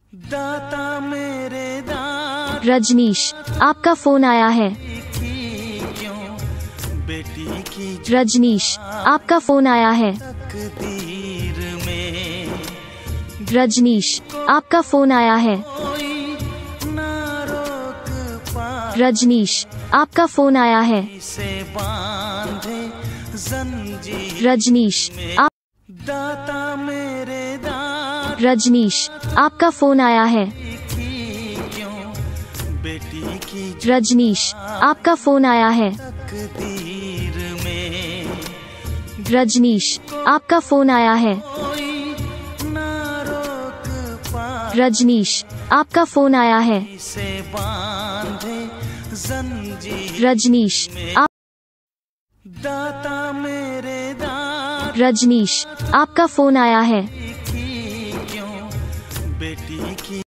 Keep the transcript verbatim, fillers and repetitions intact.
दाता मेरे दाता रजनीश, आपका फोन आया है। क्यों बेटी की रजनीश, आपका फोन आया है। तकदीर में रजनीश, आपका फोन आया है। कोई ना रोक पा रजनीश, आपका फोन आया है। से बांधे जंजीर रजनीश, आप दाता मेरे दाता रजनीश, आपका फोन आया है। क्यों बेटी की रजनीश, आपका फोन आया है। तकदीर में रजनीश, आपका फोन आया है। कोई ना रोक पा रजनीश, आपका फोन आया है। से बांधे जंजीर रजनीश, आप दाता मेरे दाता रजनीश, आपका फोन आया है। क्यों बेटी की